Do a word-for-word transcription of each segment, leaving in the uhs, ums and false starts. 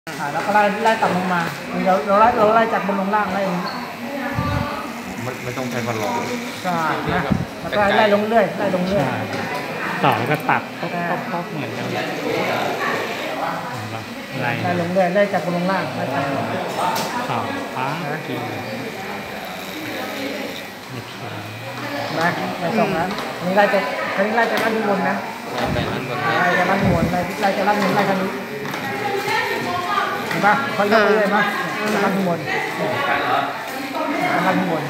แล้วก็ไล่ไล่ต่ำลงมาเราเราไล่เราไล่จากบนลงล่างไล่ไม่ไม่ต้องใช้พัดลมใช่นะแล้วก็ไล่ลงเรื่อยไล่ลงเรื่อยต่อแล้วก็ตัดก็ก็เหมือนกันไล่ไล่ลงเรื่อยไล่จากบนลงล่างไล่จากต่อฟ้ากินนะไล่สองนะนี่ไล่จากครั้งนี้ไล่จากด้านบนนะไล่จากด้านบนไล่ไล่จากด้านบนไล่ครั้งนี้เห็นปะเขาเลือกไปเลยมั้ยด้านบนด้านบน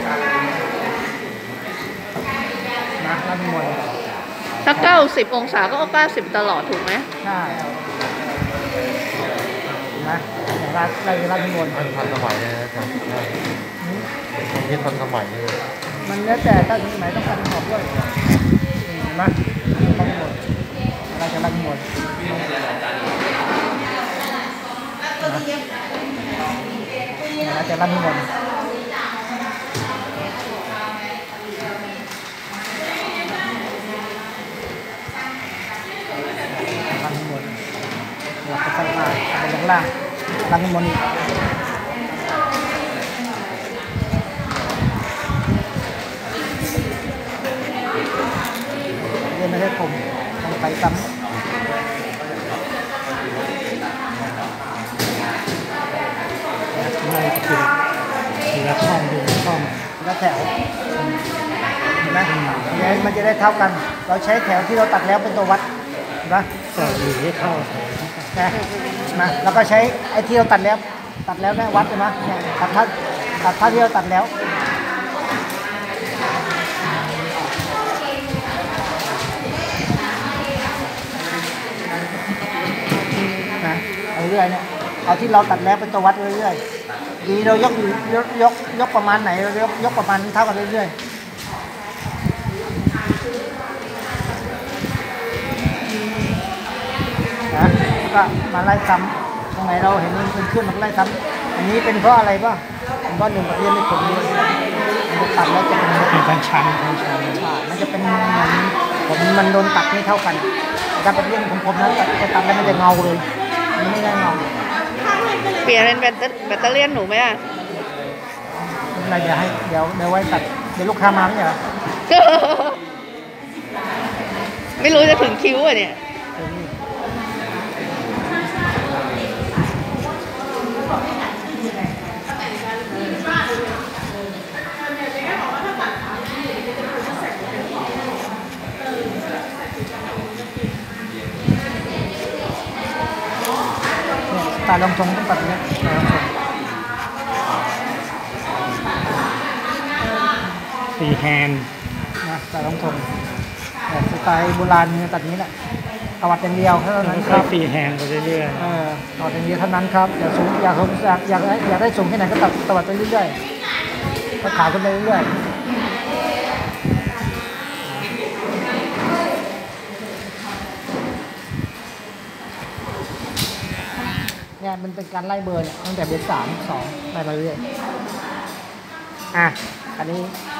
นะด้านบนถ้าเก้าสิบองศาก็เอาเก้าสิบตลอดถูกไหมใช่นะอย่างไรไล่จากด้านบนทันทันสมัยเลยนะครับผมคิดทันสมัยเลยมันแล้วแต่ถ้าสมัยต้องการขอบด้วยนะด้านบนไล่จากด้านบนนะจะลั่นบนลั่นบนแล้วก็ข้างล่างข้างล่างลั่นบนอีกเรียนไม่ได้ผมต้องไปซ้ำไล่ก็คือทีละช่องดูช่องละแถวเห็นไหมมันจะได้เท่ากันเราใช้แถวที่เราตัดแล้วเป็นตัววัดนะก็หรือให้เข้านะนะแล้วก็ใช้ไอ้ที่เราตัดแล้วตัดแล้วนะวัดใช่ไหมตัดท่าตัดท่าที่เราตัดแล้วนะเอาเรื่อยเนี่ยเอาที่เราตัดแล้วเป็นตัววัดเรื่อยๆดีเรายกยกยกยกประมาณไหนเรายกยกประมาณเท่ากันเรื่อยๆนะแล้วก็มาไล่ซ้ำตรงไหนเราเห็นมันเป็นขึ้นมันไล่ซ้ำอันนี้เป็นเพราะอะไรป่ะเป็นเพราะหนึ่งเรียนไม่ผมด้วยมันจะตัดแล้วจะเป็นเป็นชั้นชั้นชั้นมันจะเป็นเหมือนผมมันโดนตัดไม่เท่ากันถ้าเป็นเรื่องของผมนั้นจะตัดแล้วมันจะเงาเลยมันไม่ได้เงาเปลี่ยนเป็นแบตแบตเตอรี่หนูไหมอ่ะอะไรเดี๋ยวให้เดี๋ยวเดี๋ยวไว้ตัดเดี๋ยวลูกค้ามาไม่เหรอไม่รู้จะถึงคิ้วอ่ะเนี่ยตาลงทงต้องตัดเนี้ยสีแฮนด์นะตาลงทงแบบสไตล์โบราณเนี่ยตัดนี้แหละตวัดอย่างเดียวเท่านั้นครับสีแฮนด์ไปเรื่อยๆเออตวัดอย่างเดียวเท่านั้นครับอยากสูงอยากอยากอยากอยากได้สูงแค่ไหนก็ตัดตวัดไปเรื่อยๆก็ขายกันไปเรื่อยๆเนี่ยมันเป็นการไล่เบอร์เนี่ยตั้งแต่เบอร์สามสองไล่ไปเรื่อยอ่ะอันนี้